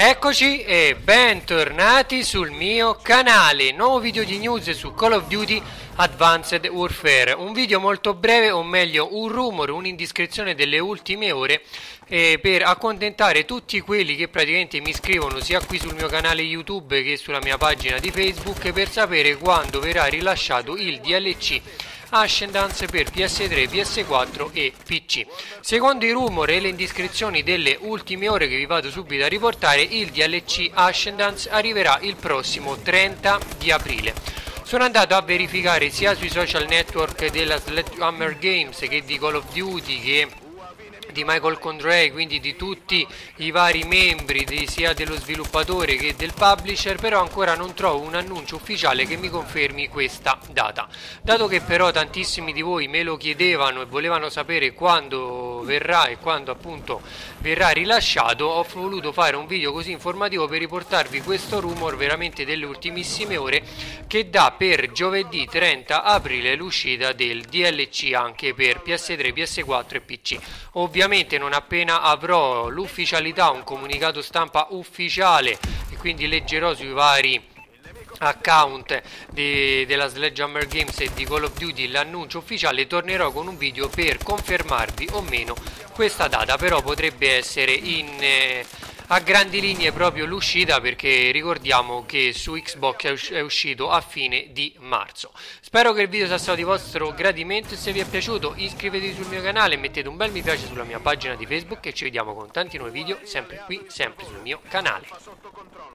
Eccoci e bentornati sul mio canale, nuovo video di news su Call of Duty Advanced Warfare. Un video molto breve, o meglio un rumore, un'indiscrezione delle ultime ore per accontentare tutti quelli che praticamente mi scrivono sia qui sul mio canale YouTube che sulla mia pagina di Facebook per sapere quando verrà rilasciato il DLC Ascendance per PS3, PS4 e PC. Secondo i rumor e le indiscrezioni delle ultime ore che vi vado subito a riportare, il DLC Ascendance arriverà il prossimo 30 di aprile. Sono andato a verificare sia sui social network della Sledgehammer Games che di Call of Duty che di Michael Condrey, quindi di tutti i vari membri sia dello sviluppatore che del publisher, però ancora non trovo un annuncio ufficiale che mi confermi questa data. Dato che però tantissimi di voi me lo chiedevano e volevano sapere quando verrà e quando appunto verrà rilasciato, ho voluto fare un video così informativo per riportarvi questo rumor veramente delle ultimissime ore che dà per giovedì 30 aprile l'uscita del DLC anche per PS3, PS4 e PC. Ovviamente non appena avrò l'ufficialità, un comunicato stampa ufficiale, e quindi leggerò sui vari account della Sledgehammer Games e di Call of Duty l'annuncio ufficiale, tornerò con un video per confermarvi o meno questa data, però potrebbe essere a grandi linee proprio l'uscita, perché ricordiamo che su Xbox è uscito a fine di marzo. Spero che il video sia stato di vostro gradimento e se vi è piaciuto iscrivetevi sul mio canale, mettete un bel mi piace sulla mia pagina di Facebook e ci vediamo con tanti nuovi video sempre qui, sempre sul mio canale.